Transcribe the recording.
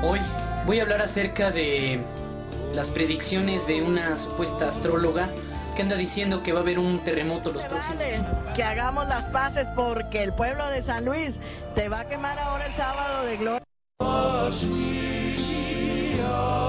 Hoy voy a hablar acerca de las predicciones de una supuesta astróloga que anda diciendo que va a haber un terremoto los próximos. Vale, que hagamos las paces porque el pueblo de San Luis te va a quemar ahora el sábado de gloria.